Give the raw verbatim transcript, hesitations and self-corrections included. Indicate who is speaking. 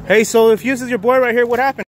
Speaker 1: Hey, so if this is your boy right here, what happened?